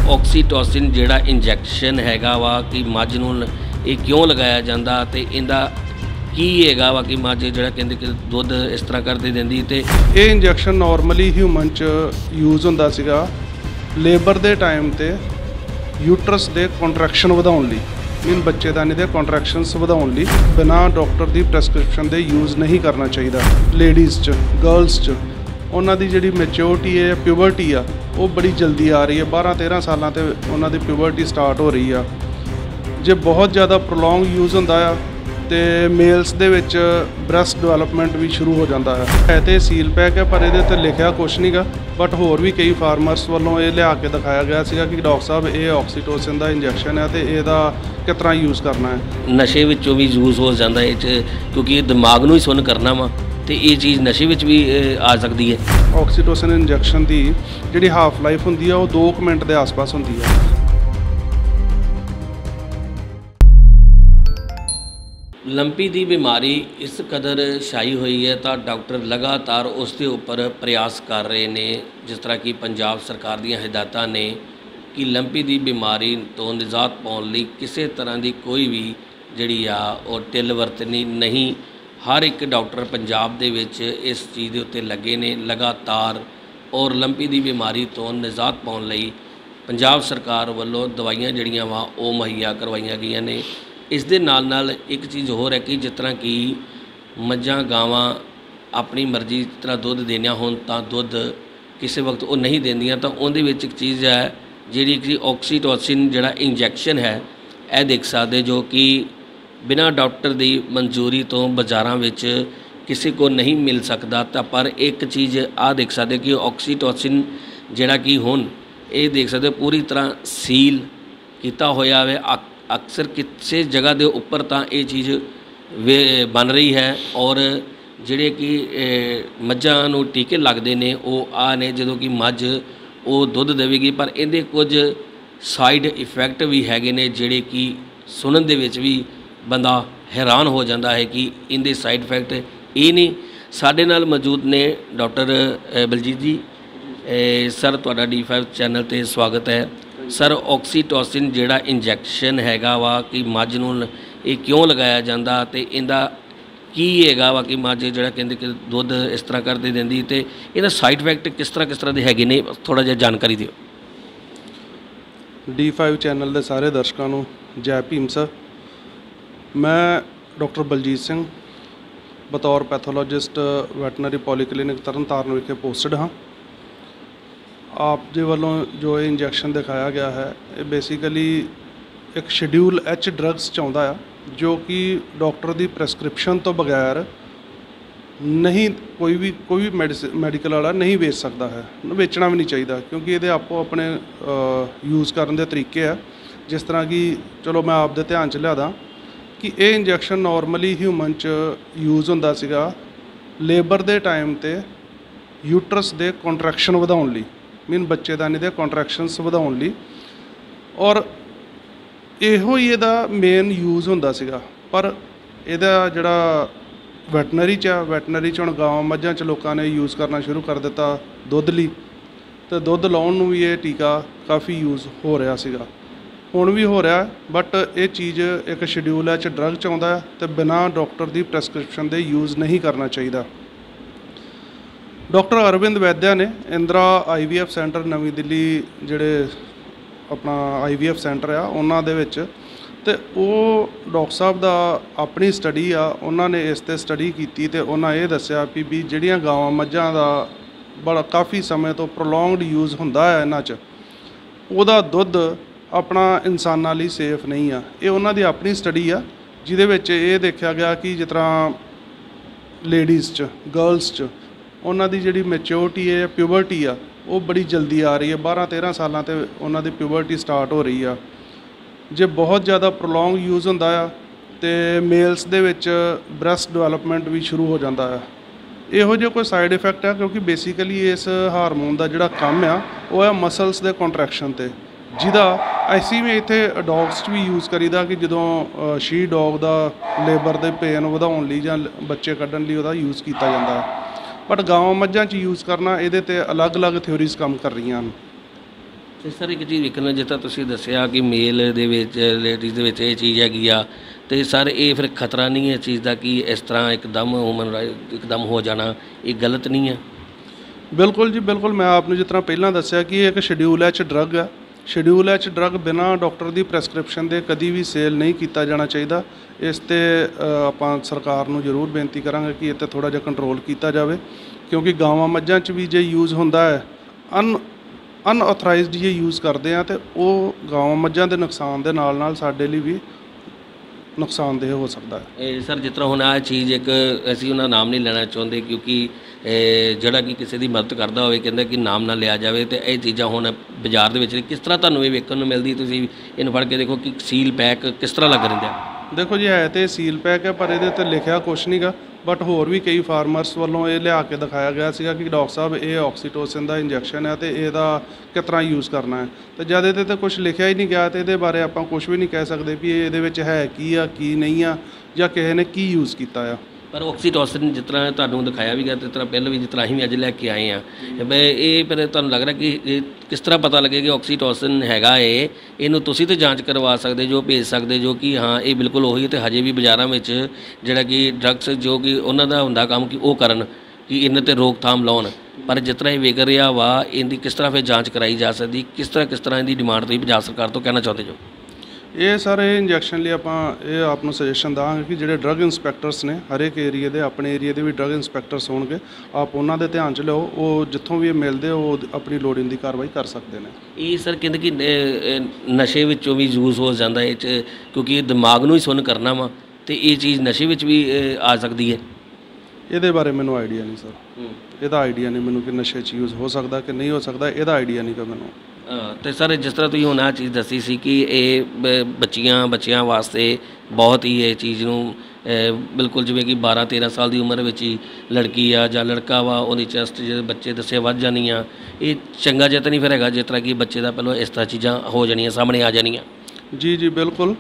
Oxytocin जिहड़ा injection हैगा वा कि मझ नूं ये क्यों लगाया जाता ते इहदा की हैगा वा कि मझ जिहड़ा कहंदे कि दुध इस तरह करके दिंदी ते ये इंजैक्शन नॉर्मली ह्यूमन च यूज़ हुंदा सीगा लेबर दे टाइम ते यूट्रस दे कॉन्ट्रैक्शन वधाउण लई मीन बच्चेदानी दे कॉन्ट्रैक्शनस वधाउण लई बिना डॉक्टर दी प्रिस्क्रिप्शन दे यूज़ नहीं करना चाहिए। लेडीज़ च गर्ल्स च उन्हां दी जिहड़ी मैच्योरिटी है प्यूबरटी आ वो बड़ी जल्दी आ रही है 12-13 सालां ते उन्हां दी प्यूबरटी स्टार्ट हो रही है। जे बहुत ज़्यादा प्रोलॉन्ग यूज़ हुंदा आ ते मेल्स दे विच ब्रैस्ट डिवेलपमेंट भी शुरू हो जाता है तो सील पैक है पर ये लिखा कुछ नहीं गा बट होर भी कई फार्मर्स वालों ये लिया के दिखाया गया सीगा कि डॉक्टर साहब ये ऑक्सीटोसिन का इंजैक्शन है तो यदा किस तरह यूज़ करना है। नशे विचों भी यूज़ हो जाता है क्योंकि दिमाग नूं ही सुन करना वा तो ये चीज़ नशे विच भी आ सकती है। ऑक्सीटोसिन इंजैक्शन की जिहड़ी हाफ लाइफ हुंदी है वो 2 मिनट के आस पास हुंदी है। लंपी की बीमारी इस कदर छाई हुई है तो डॉक्टर लगातार उसके उपर प्रयास कर रहे हैं जिस तरह कि पंजाब सरकार दी हिदायत ने कि लंपी की बीमारी तो निजात पाने लई किसी तरह की कोई भी जिहड़ी आ और ढिल वरतनी नहीं। हर एक डॉक्टर पंजाब दे विच इस चीज़ के उत्ते लगे ने लगातार और लंपी की बीमारी तो निजात पाने लई पंजाब सरकार वालों दवाइयां जिहड़ियां वा वो मुहैया करवाईयां गईयां ने। इस दे नाल नाल एक चीज़ होर है कि जिस तरह कि मझां गावां अपनी मर्जी जिस तरह दुध देना होण तां दुध किसी वक्त वो नहीं देंदियां तो उहदे विच एक चीज़ है जिहड़ी कि ऑक्सीटोसिन जिहड़ा इंजैक्शन है यह देख सकते जो कि बिना डॉक्टर की मंजूरी तो बाज़ारां विच किसी को नहीं मिल सकता। तो पर एक चीज़ आ देख सकते कि ऑक्सीटोसिन जिहड़ा कि हुण ये देख सकते पूरी तरह सील किया होया है। अक्सर किसी जगह के उपर तो ये चीज़ बन रही है और जिहड़े कि मझां नूं टीके लगते हैं वो आ ने जदों कि मझ वो दुध देवेगी पर इहदे कुछ साइड इफैक्ट भी हैगे ने जिहड़े कि सुनन दे विच भी बंदा हैरान हो जाता है कि इनके साइड इफैक्ट ये नहीं। साडे नाल मौजूद ने डॉक्टर बलजीत जी। सर तुहाडा D5 चैनल ते स्वागत है। सर ऑक्सीटोसिन जिहड़ा इंजैक्शन हैगा वा कि मझ नूं ये क्यों लगाया जाता तो इहदा की हैगा वा कि मझ जिहड़ा कहंदे कि दुध इस तरह करके दिंदी तो इहदा साइड इफैक्ट किस तरह के हैगे ने थोड़ा जिहा जानकारी दिओ। D5 चैनल के सारे दर्शकों को जय भीम सर। मैं डॉक्टर बलजीत सिंह बतौर पैथोलॉजिस्ट वैटनरी पॉलीक्लिनिक तरनताਰਨ विखे पोस्टड हाँ। आप जी वालों जो इंजैक्शन दिखाया गया है ये बेसिकली एक शेड्यूल H ड्रग्स चाहता है जो कि डॉक्टर की प्रिस्क्रिप्शन तो बगैर नहीं कोई भी मैडिकल वाला नहीं बेच सकता है, बेचना भी नहीं चाहिए क्योंकि ये आपको अपने यूज़ करने के तरीके है। जिस तरह कि चलो मैं आप दे ध्यान च लिया दा कि ये इंजैक्शन नॉर्मली ह्यूमन च यूज़ हुंदा सीगा लेबर दे टाइम ते यूट्रस दे कॉन्ट्रैक्शन वधाउण लई मीन बच्चेदानी दे कॉन्ट्रैक्शनस वधाउण लई और इहो ही इहदा मेन यूज़ हुंदा सीगा। पर इहदा जिहड़ा वैटनरी च हुण गांवां मझां च लोकां ने यूज़ करना शुरू कर दिता दुध लई तो दुध लाउण नूं भी ये टीका काफ़ी यूज़ हो रहा सीगा हुण भी हो रहा है। बट ये चीज़ एक शेड्यूल H ड्रग चाहुंदा है तो बिना डॉक्टर की प्रिस्क्रिप्शन दे यूज़ नहीं करना चाहिए। डॉक्टर अरविंद वैद्या ने इंदिरा IVF सेंटर नवी दिल्ली जिहड़े अपना IVF सेंटर आ उन्हां दे विच ते वो डॉक्टर साहब दा अपनी स्टडी आ उन्होंने इस ते स्टडी की तो उन्होंने ये दस्सिया भी जिहड़ियां गावां मझां दा बड़ा काफ़ी समय तो प्रोलॉन्गड यूज़ हुंदा है इन्हां च उहदा दुध अपना इंसानां लई सेफ नहीं आ। ये उन्हां दी अपनी स्टडी आ जिहदे विच ये देखा गया कि जिस तरह लेडीज़ च गर्ल्स च उन्हां दी जिहड़ी मैच्योरिटी है प्यूबरटी आ वो बड़ी जल्दी आ रही है 12-13 सालां ते उन्हां दी प्यूबरटी स्टार्ट हो रही है। जे बहुत ज़्यादा प्रोलॉन्ग यूज़ हुंदा आ ते मेल्स दे विच ब्रैस्ट डिवेलपमेंट भी शुरू हो जाता है। इहो जिहा कोई साइड इफैक्ट है क्योंकि बेसिकली इस हारमोन का जिहड़ा काम आ वो है मसल्स के कॉन्ट्रैक्शन ते जिहदा ऐसी भी इत्थे डॉग्स भी यूज़ करीदा कि जदों शी डॉग का लेबर के पेन वधाउण लई जां बच्चे कड्ढण लई उहदा यूज़ किया जाता है। बट गांवां मझां च यूज़ करना ये अलग अलग थ्योरीज काम कर रही हैं। ਤੇ ਸਰ ਇੱਕ ਚੀਜ਼ ਵੇਖਣਾ, ਜਿਸ ਤਰ੍ਹਾਂ ਤੁਸੀਂ ਦੱਸਿਆ ਕਿ ਮੇਲ ਦੇ ਵਿੱਚ ਲੇਡੀਜ਼ ਦੇ ਵਿੱਚ ਇਹ ਚੀਜ਼ ਹੈਗੀ ਆ, ਤੇ ਸਰ ਇਹ ਫਿਰ ਖਤਰਾ ਨਹੀਂ ਹੈ ਇਸ ਚੀਜ਼ ਦਾ ਕਿ ਇਸ ਤਰ੍ਹਾਂ ਇੱਕਦਮ ਇੱਕਦਮ ਹੋ ਜਾਣਾ ਇਹ ਗਲਤ ਨਹੀਂ ਹੈ? ਬਿਲਕੁਲ ਜੀ ਬਿਲਕੁਲ। ਮੈਂ ਆਪ ਨੂੰ ਜਿਸ ਤਰ੍ਹਾਂ ਪਹਿਲਾਂ ਦੱਸਿਆ ਕਿ ਇਹ ਇੱਕ ਸ਼ਡਿਊਲ ਐਚ ਡਰੱਗ ਹੈ। ਸ਼ਡਿਊਲ ਐਚ ਡਰੱਗ ਬਿਨਾਂ ਡਾਕਟਰ ਦੀ ਪ੍ਰੈਸਕ੍ਰਿਪਸ਼ਨ ਦੇ ਕਦੀ ਵੀ ਸੇਲ ਨਹੀਂ ਕੀਤਾ ਜਾਣਾ ਚਾਹੀਦਾ। ਇਸ 'ਤੇ ਆਪਾਂ ਸਰਕਾਰ ਨੂੰ ਜ਼ਰੂਰ ਬੇਨਤੀ ਕਰਾਂਗੇ ਕਿ ਇਹ 'ਤੇ ਥੋੜ੍ਹਾ ਜਿਹਾ ਕੰਟਰੋਲ ਕੀਤਾ ਜਾਵੇ, ਕਿਉਂਕਿ ਗਾਵਾਂ ਮੱਝਾਂ 'ਚ ਵੀ ਜੇ ਯੂਜ਼ ਹੁੰਦਾ ਹੈ ਅਨਆਥੋਰਾਈਜ਼ਡ ਜੇ ਯੂਜ਼ ਕਰਦੇ ਆ, ਅਤੇ ਉਹ ਗਾਵਾਂ ਮੱਝਾਂ ਦੇ ਨੁਕਸਾਨ ਦੇ ਨਾਲ ਨਾਲ ਸਾਡੇ ਲਈ ਵੀ ਨੁਕਸਾਨਦੇਹ ਹੋ ਸਕਦਾ ਹੈ। ਇਹ ਸਰ ਜਿਸ ਤਰ੍ਹਾਂ ਹੁਣ ਆਹ ਚੀਜ਼ ਇੱਕ ਅਸੀਂ ਉਹਨਾਂ ਨਾਮ ਨਹੀਂ ਲੈਣਾ ਚਾਹੁੰਦੇ, ਕਿਉਂਕਿ ਜਿਹੜਾ ਕਿ ਕਿਸੇ ਦੀ ਮਦਦ ਕਰਦਾ ਹੋਵੇ ਕਹਿੰਦਾ ਕਿ ਨਾਮ ਨਾ ਲਿਆ ਜਾਵੇ, ਅਤੇ ਇਹ ਚੀਜ਼ਾਂ ਹੁਣ ਬਾਜ਼ਾਰ ਦੇ ਵਿੱਚ ਕਿਸ ਤਰ੍ਹਾਂ ਤੁਹਾਨੂੰ ਇਹ ਵੇਖਣ ਨੂੰ ਮਿਲਦੀ? ਤੁਸੀਂ ਇਹਨੂੰ ਫੜ ਕੇ ਦੇਖੋ ਕਿ ਸੀਲ ਪੈਕ ਕਿਸ ਤਰ੍ਹਾਂ ਲੱਗ ਰਿਹਾ। ਦੇਖੋ ਜੀ, ਹੈ ਤਾਂ ਸੀਲ ਪੈਕ ਹੈ, ਪਰ ਇਹਦੇ 'ਤੇ ਲਿਖਿਆ ਕੁਛ ਨਹੀਂ ਗਾ। ਬਟ ਹੋਰ ਵੀ ਕਈ ਫਾਰਮਰਸ ਵੱਲੋਂ ਇਹ ਲਿਆ ਕੇ ਦਿਖਾਇਆ ਗਿਆ ਸੀਗਾ ਕਿ ਡਾਕਟਰ ਸਾਹਿਬ ਇਹ ਆਕਸੀਟੋਸਿਨ ਦਾ ਇੰਜੈਕਸ਼ਨ ਹੈ ਅਤੇ ਇਹਦਾ ਕਿਸ ਤਰ੍ਹਾਂ ਯੂਜ਼ ਕਰਨਾ ਹੈ, ਅਤੇ ਜਦ ਇਹਦੇ 'ਤੇ ਕੁਛ ਲਿਖਿਆ ਹੀ ਨਹੀਂ ਗਿਆ ਅਤੇ ਇਹਦੇ ਬਾਰੇ ਆਪਾਂ ਕੁਛ ਵੀ ਨਹੀਂ ਕਹਿ ਸਕਦੇ ਵੀ ਇਹਦੇ ਵਿੱਚ ਹੈ ਕੀ ਆ ਕੀ ਨਹੀਂ ਆ, ਜਾਂ ਕਿਸੇ ਨੇ ਕੀ ਯੂਜ਼ ਕੀਤਾ ਆ। ਪਰ ਆਕਸੀਟੋਸਿਨ ਜਿਸ ਤਰ੍ਹਾਂ ਤੁਹਾਨੂੰ ਦਿਖਾਇਆ ਵੀ ਗਿਆ, ਤੇ ਇਸ ਤਰ੍ਹਾਂ ਪਹਿਲਾਂ ਵੀ ਜਿਸ ਤਰ੍ਹਾਂ ਅਸੀਂ ਵੀ ਅੱਜ ਲੈ ਕੇ ਆਏ ਹਾਂ, ਇਹ ਫਿਰ ਤੁਹਾਨੂੰ ਲੱਗ ਰਿਹਾ ਕਿ ਇਹ ਕਿਸ ਤਰ੍ਹਾਂ ਪਤਾ ਲੱਗੇ ਕਿ ਆਕਸੀਟੋਸਿਨ ਹੈਗਾ ਇਹਨੂੰ ਤੁਸੀਂ ਤਾਂ ਜਾਂਚ ਕਰਵਾ ਸਕਦੇ ਜੋ, ਭੇਜ ਸਕਦੇ ਜੋ ਕਿ ਹਾਂ ਇਹ ਬਿਲਕੁਲ ਉਹੀ, ਅਤੇ ਹਜੇ ਵੀ ਬਾਜ਼ਾਰਾਂ ਵਿੱਚ ਜਿਹੜਾ ਕਿ ਡਰੱਗਸ ਜੋ ਕਿ ਉਹਨਾਂ ਦਾ ਹੁੰਦਾ ਕੰਮ ਕਿ ਉਹ ਕਰਨ ਕਿ ਇਹਨਾਂ 'ਤੇ ਰੋਕਥਾਮ ਲਾਉਣ, ਪਰ ਜਿਸ ਤਰ੍ਹਾਂ ਇਹ ਵਿਕ ਰਿਹਾ ਵਾ ਇਹਦੀ ਕਿਸ ਤਰ੍ਹਾਂ ਫਿਰ ਜਾਂਚ ਕਰਾਈ ਜਾ ਸਕਦੀ? ਕਿਸ ਤਰ੍ਹਾਂ ਇਹਦੀ ਡਿਮਾਂਡ ਤੁਸੀਂ ਪੰਜਾਬ ਸਰਕਾਰ ਤੋਂ ਕਹਿਣਾ ਚਾਹੁੰਦੇ ਜੋ? ਇਹ ਸਰ ਇਹ ਇੰਜੈਕਸ਼ਨ ਲਈ ਆਪਾਂ ਇਹ ਆਪ ਨੂੰ ਸੁਜੈਸ਼ਨ ਦੇਵਾਂਗੇ ਕਿ ਜਿਹੜੇ ਡਰੱਗ ਇੰਸਪੈਕਟਰਸ ਨੇ ਹਰੇਕ ਏਰੀਏ ਦੇ, ਆਪਣੇ ਏਰੀਏ ਦੇ ਵੀ ਡਰੱਗ ਇੰਸਪੈਕਟਰਸ ਹੋਣਗੇ, ਆਪ ਉਹਨਾਂ ਦੇ ਧਿਆਨ 'ਚ ਲਿਓ। ਉਹ ਜਿੱਥੋਂ ਵੀ ਇਹ ਮਿਲਦੇ ਉਹ ਆਪਣੀ ਲੋੜੀਂਦੀ ਕਾਰਵਾਈ ਕਰ ਸਕਦੇ ਨੇ। ਇਹ ਸਰ ਕਹਿੰਦੇ ਕਿ ਨਸ਼ੇ ਵਿੱਚੋਂ ਵੀ ਯੂਜ਼ ਹੋ ਜਾਂਦਾ ਇਹ 'ਚ, ਕਿਉਂਕਿ ਇਹ ਦਿਮਾਗ ਨੂੰ ਹੀ ਸੁੰਨ ਕਰਨਾ ਵਾ, ਅਤੇ ਇਹ ਚੀਜ਼ ਨਸ਼ੇ ਵਿੱਚ ਵੀ ਆ ਸਕਦੀ ਹੈ? ਇਹਦੇ ਬਾਰੇ ਮੈਨੂੰ ਆਈਡੀਆ ਨਹੀਂ ਸਰ, ਇਹਦਾ ਆਈਡੀਆ ਨਹੀਂ ਮੈਨੂੰ ਕਿ ਨਸ਼ੇ 'ਚ ਯੂਜ਼ ਹੋ ਸਕਦਾ ਕਿ ਨਹੀਂ ਹੋ ਸਕਦਾ, ਇਹਦਾ ਆਈਡੀਆ ਨਹੀਂ ਗਾ ਮੈਨੂੰ। ਅਤੇ ਸਰ ਜਿਸ ਤਰ੍ਹਾਂ ਤੁਸੀਂ ਹੁਣ ਆਹ ਚੀਜ਼ ਦੱਸੀ ਸੀ ਕਿ ਇਹ ਬੱਚਿਆਂ ਵਾਸਤੇ ਬਹੁਤ ਹੀ ਇਹ ਚੀਜ਼ ਨੂੰ ਬਿਲਕੁਲ ਜਿਵੇਂ ਕਿ 12-13 ਸਾਲ ਦੀ ਉਮਰ ਵਿੱਚ ਹੀ ਲੜਕੀ ਆ ਜਾਂ ਲੜਕਾ ਵਾ ਉਹਦੀ ਚੈਸਟ ਜਿਹੜੇ ਬੱਚੇ ਦੱਸੇ ਵੱਧ ਜਾਣੀਆਂ, ਇਹ ਚੰਗਾ ਜਿਹਾ ਤਾਂ ਨਹੀਂ ਫਿਰ ਹੈਗਾ ਜਿਸ ਤਰ੍ਹਾਂ ਕਿ ਬੱਚੇ ਦਾ ਪਹਿਲਾਂ ਇਸ ਤਰ੍ਹਾਂ ਚੀਜ਼ਾਂ ਹੋ ਜਾਣੀਆਂ, ਸਾਹਮਣੇ ਆ ਜਾਣੀਆਂ? ਜੀ ਜੀ ਬਿਲਕੁਲ।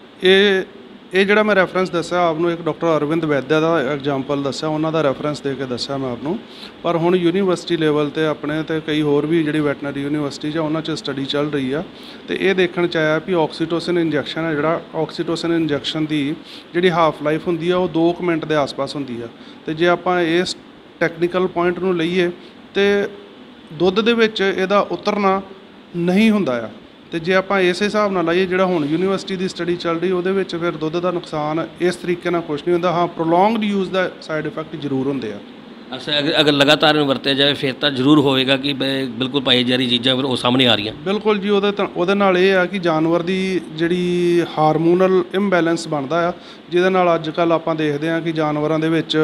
ਇਹ ਜਿਹੜਾ ਮੈਂ ਰੈਫਰੈਂਸ ਦੱਸਿਆ ਆਪ ਨੂੰ, ਇੱਕ ਡਾਕਟਰ ਅਰਵਿੰਦ ਵੈਦਿਆ ਦਾ ਐਗਜ਼ਾਮਪਲ ਦੱਸਿਆ, ਉਹਨਾਂ ਦਾ ਰੈਫਰੈਂਸ ਦੇ ਕੇ ਦੱਸਿਆ ਮੈਂ ਆਪ ਨੂੰ। ਪਰ ਹੁਣ ਯੂਨੀਵਰਸਿਟੀ ਲੈਵਲ 'ਤੇ ਆਪਣੇ ਅਤੇ ਕਈ ਹੋਰ ਵੀ ਜਿਹੜੀ ਵੈਟਨਰੀ ਯੂਨੀਵਰਸਿਟੀ 'ਚ ਉਹਨਾਂ 'ਚ ਸਟੱਡੀ ਚੱਲ ਰਹੀ ਆ, ਅਤੇ ਇਹ ਦੇਖਣ 'ਚ ਆਇਆ ਵੀ ਆਕਸੀਟੋਸਿਨ ਇੰਜੈਕਸ਼ਨ ਹੈ ਜਿਹੜਾ, ਆਕਸੀਟੋਸਿਨ ਇੰਜੈਕਸ਼ਨ ਦੀ ਜਿਹੜੀ ਹਾਫ ਲਾਈਫ ਹੁੰਦੀ ਆ ਉਹ 2 ਮਿੰਟ ਦੇ ਆਸ-ਪਾਸ ਹੁੰਦੀ ਆ। ਅਤੇ ਜੇ ਆਪਾਂ ਇਸ ਟੈਕਨੀਕਲ ਪੁਆਇੰਟ ਨੂੰ ਲਈਏ ਤਾਂ ਦੁੱਧ ਦੇ ਵਿੱਚ ਇਹਦਾ ਉਤਰਨਾ ਨਹੀਂ ਹੁੰਦਾ ਆ, ਅਤੇ ਜੇ ਆਪਾਂ ਇਸ ਹਿਸਾਬ ਨਾਲ ਲਾਈਏ ਜਿਹੜਾ ਹੁਣ ਯੂਨੀਵਰਸਿਟੀ ਦੀ ਸਟੱਡੀ ਚੱਲ ਰਹੀ ਉਹਦੇ ਵਿੱਚ ਫਿਰ ਦੁੱਧ ਦਾ ਨੁਕਸਾਨ ਇਸ ਤਰੀਕੇ ਨਾਲ ਕੁਛ ਨਹੀਂ ਹੁੰਦਾ। ਹਾਂ, ਪ੍ਰੋਲੋਂਗਡ ਯੂਜ਼ ਦਾ ਸਾਈਡ ਇਫੈਕਟ ਜ਼ਰੂਰ ਹੁੰਦੇ ਆ। ਅੱਛਾ, ਅਗਰ ਲਗਾਤਾਰ ਇਹਨੂੰ ਵਰਤਿਆ ਜਾਵੇ ਫਿਰ ਤਾਂ ਜ਼ਰੂਰ ਹੋਵੇਗਾ ਕਿ ਬਿਲਕੁਲ ਪਾਈ ਜਾ ਰਹੀ ਚੀਜ਼ਾਂ ਫਿਰ ਉਹ ਸਾਹਮਣੇ ਆ ਰਹੀਆਂ। ਬਿਲਕੁਲ ਜੀ, ਉਹਦੇ ਨਾਲ ਇਹ ਆ ਕਿ ਜਾਨਵਰ ਦੀ ਜਿਹੜੀ ਹਾਰਮੋਨਲ ਇੰਬੈਲੈਂਸ ਬਣਦਾ ਆ, ਜਿਹਦੇ ਨਾਲ ਅੱਜ ਕੱਲ੍ਹ ਆਪਾਂ ਦੇਖਦੇ ਹਾਂ ਕਿ ਜਾਨਵਰਾਂ ਦੇ ਵਿੱਚ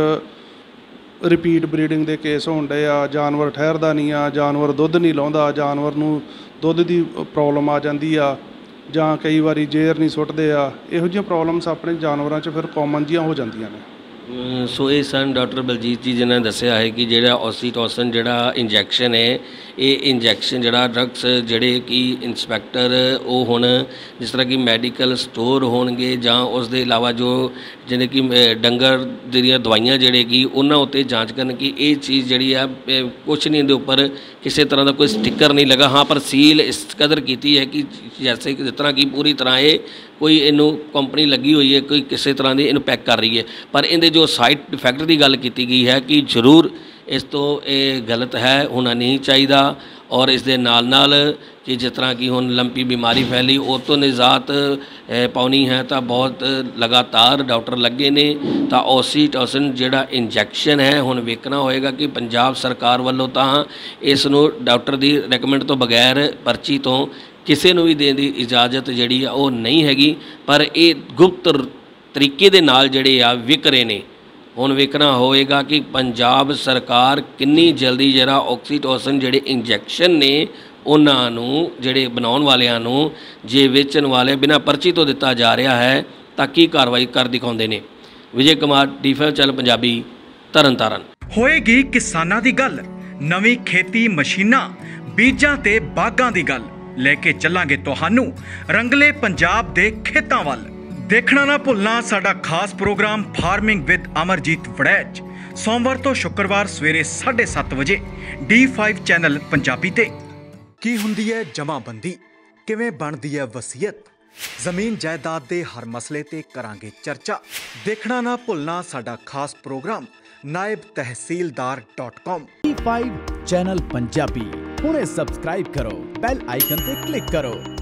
ਰਿਪੀਟ ਬਰੀਡਿੰਗ ਦੇ ਕੇਸ ਹੋਣ ਡੇ ਆ, ਜਾਨਵਰ ਠਹਿਰਦਾ ਨਹੀਂ ਆ, ਜਾਨਵਰ ਦੁੱਧ ਨਹੀਂ ਲਾਉਂਦਾ, ਜਾਨਵਰ ਨੂੰ ਦੁੱਧ ਦੀ ਪ੍ਰੋਬਲਮ ਆ ਜਾਂਦੀ ਆ, ਜਾਂ ਕਈ ਵਾਰੀ ਜ਼ਹਿਰ ਨਹੀਂ ਸੁੱਟਦੇ ਆ। ਇਹੋ ਜਿਹੀਆਂ ਪ੍ਰੋਬਲਮਸ ਆਪਣੇ ਜਾਨਵਰਾਂ 'ਚ ਫਿਰ ਕਾਮਨ ਜਿਹੀਆਂ ਹੋ ਜਾਂਦੀਆਂ ਨੇ। ਸੋ ਇਹ ਸਨ ਡਾਕਟਰ ਬਲਜੀਤ ਜੀ ਜਿਨ੍ਹਾਂ ਨੇ ਦੱਸਿਆ ਹੈ ਕਿ ਜਿਹੜਾ ਆਕਸੀਟੋਸਿਨ ਜਿਹੜਾ ਇੰਜੈਕਸ਼ਨ ਹੈ, ਇਹ ਇੰਜੈਕਸ਼ਨ ਜਿਹੜਾ ਡਰੱਗਸ ਜਿਹੜੇ ਕਿ ਇੰਸਪੈਕਟਰ ਉਹ ਹੁਣ ਜਿਸ ਤਰ੍ਹਾਂ ਕਿ ਮੈਡੀਕਲ ਸਟੋਰ ਹੋਣਗੇ ਜਾਂ ਉਸ ਦੇ ਇਲਾਵਾ ਜੋ ਜਿਹੜੇ ਕਿ ਡੰਗਰ ਦੀਆਂ ਦਵਾਈਆਂ ਜਿਹੜੇ ਕਿ ਉਹਨਾਂ ਉੱਤੇ ਜਾਂਚ ਕਰਨ ਕਿ ਇਹ ਚੀਜ਼ ਜਿਹੜੀ ਆ ਕੁਛ ਨਹੀਂ ਇਹਦੇ ਉੱਪਰ ਕਿਸੇ ਤਰ੍ਹਾਂ ਦਾ ਕੋਈ ਸਟਿੱਕਰ ਨਹੀਂ ਲੱਗਾ। ਹਾਂ, ਪਰ ਸੀਲ ਇਸ ਕਦਰ ਕੀਤੀ ਹੈ ਕਿ ਜੈਸੇ ਕਿ ਜਿਸ ਤਰ੍ਹਾਂ ਕਿ ਪੂਰੀ ਤਰ੍ਹਾਂ ਇਹ ਕੋਈ ਇਹਨੂੰ ਕੰਪਨੀ ਲੱਗੀ ਹੋਈ ਹੈ, ਕੋਈ ਕਿਸੇ ਤਰ੍ਹਾਂ ਦੀ ਇਹਨੂੰ ਪੈਕ ਕਰ ਰਹੀ ਹੈ, ਪਰ ਇਹਦੇ ਜੋ ਸਾਈਡ ਇਫੈਕਟ ਦੀ ਗੱਲ ਕੀਤੀ ਗਈ ਹੈ ਕਿ ਜ਼ਰੂਰ ਇਸ ਤੋਂ ਇਹ ਗਲਤ ਹੈ, ਹੋਣਾ ਨਹੀਂ ਚਾਹੀਦਾ। ਔਰ ਇਸ ਦੇ ਨਾਲ ਕਿ ਜਿਸ ਤਰ੍ਹਾਂ ਕਿ ਹੁਣ ਲੰਪੀ ਬਿਮਾਰੀ ਫੈਲੀ ਉਹ ਤੋਂ ਨਿਜਾਤ ਪਾਉਣੀ ਹੈ ਤਾਂ ਬਹੁਤ ਲਗਾਤਾਰ ਡਾਕਟਰ ਲੱਗੇ ਨੇ। ਤਾਂ ਆਕਸੀਟੋਸਿਨ ਜਿਹੜਾ ਇੰਜੈਕਸ਼ਨ ਹੈ ਹੁਣ ਵੇਖਣਾ ਹੋਏਗਾ ਕਿ ਪੰਜਾਬ ਸਰਕਾਰ ਵੱਲੋਂ ਤਾਂ ਇਸ ਨੂੰ ਡਾਕਟਰ ਦੀ ਰეკਮੈਂਡ ਤੋਂ ਬਗੈਰ ਪਰਚੀ ਤੋਂ ਕਿਸੇ ਨੂੰ ਵੀ ਦੇਣ ਦੀ ਇਜਾਜ਼ਤ ਜਿਹੜੀ ਆ ਉਹ ਨਹੀਂ ਹੈਗੀ, ਪਰ ਇਹ ਗੁਪਤ ਤਰੀਕੇ ਦੇ ਨਾਲ ਜਿਹੜੇ ਆ ਵਿਕ ਰਹੇ ਨੇ। ਹੁਣ ਵੇਖਣਾ ਹੋਏਗਾ ਕਿ ਪੰਜਾਬ ਸਰਕਾਰ ਕਿੰਨੀ ਜਲਦੀ ਜਿਹੜਾ ਆਕਸੀਟੋਸਿਨ ਜਿਹੜੇ ਇੰਜੈਕਸ਼ਨ ਨੇ ਉਹਨਾਂ ਨੂੰ ਜਿਹੜੇ ਬਣਾਉਣ ਵਾਲਿਆਂ ਨੂੰ ਜੇ ਵੇਚਣ ਵਾਲੇ ਬਿਨਾਂ ਪਰਚੀ ਤੋਂ ਦਿੱਤਾ ਜਾ ਰਿਹਾ ਹੈ ਤਾਂ ਕੀ ਕਾਰਵਾਈ ਕਰ ਦਿਖਾਉਂਦੇ ਨੇ। Vijay Kumar, D5 channel Punjabi, Tarn Taran. ਹੋਏਗੀ ਕਿਸਾਨਾਂ ਦੀ ਗੱਲ, ਨਵੀਂ ਖੇਤੀ ਮਸ਼ੀਨਾਂ, ਬੀਜਾਂ ਤੇ ਬਾਗਾਂ ਦੀ ਗੱਲ ਲੈ ਕੇ ਚੱਲਾਂਗੇ ਤੁਹਾਨੂੰ ਰੰਗਲੇ ਪੰਜਾਬ ਦੇ ਖੇਤਾਂ ਵੱਲ। ਦੇਖਣਾ ਨਾ ਭੁੱਲਣਾ ਸਾਡਾ ਖਾਸ program farming with Amarjeet Warraich, ਸੋਮਵਾਰ ਤੋਂ ਸ਼ੁੱਕਰਵਾਰ ਸਵੇਰੇ 7:30 ਵਜੇ D5 ਚੈਨਲ ਪੰਜਾਬੀ ਤੇ। ਕੀ ਹੁੰਦੀ ਹੈ ਜਮਾਬੰਦੀ, ਕਿਵੇਂ ਬਣਦੀ ਹੈ ਵਸੀਅਤ, ਜ਼ਮੀਨ ਜਾਇਦਾਦ ਦੇ ਹਰ ਮਸਲੇ ਤੇ ਕਰਾਂਗੇ ਚਰਚਾ। ਦੇਖਣਾ ਨਾ ਭੁੱਲਣਾ ਸਾਡਾ ਖਾਸ programme naibtehsildar.com। E5 channel Punjabi ਹੁਣੇ ਸਬਸਕ੍ਰਾਈਬ ਕਰੋ, ਬੈਲ ਆਈਕਨ ਤੇ ਕਲਿੱਕ ਕਰੋ।